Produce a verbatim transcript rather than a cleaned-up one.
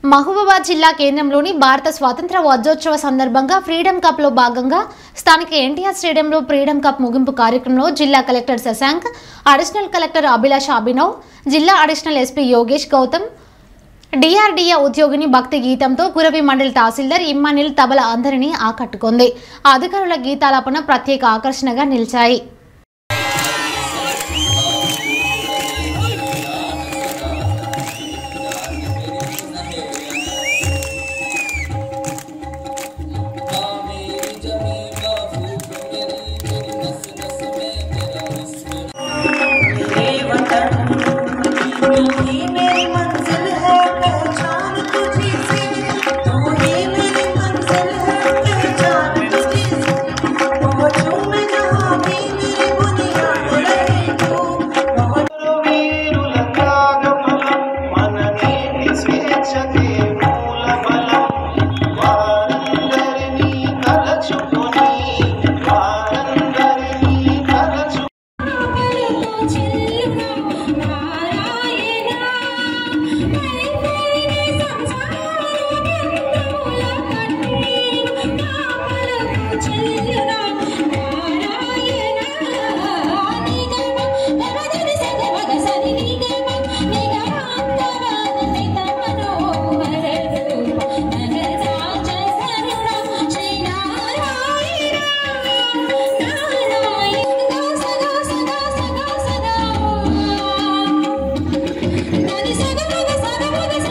మహబూబాబాద్ జిల్లా కేంద్రంలోని భారత స్వాతంత్ర వజ్రోత్సవ సందర్భంగా ఫ్రీడమ్ కప్ లో భాగంగా స్థానిక ఎన్టీఆర్ స్టేడియంలో ఫ్రీడమ్ కప్ ముగింపు కార్యక్రమంలో జిల్లా collector Shashank, additional collector Abhilash Abhinav, జిల్లా additional SP Yogesh Gautam, DRDA ఉద్యోగిని భక్తి గీతంతో గురవి మండలి తహసీల్దార్ ఇమ్మానిల్ తబల అందరినీ ఆకట్టుకుంది. అధికారుల గీతాలాపన ప్రత్యేక ఆకర్షణగా నిలిచాయి.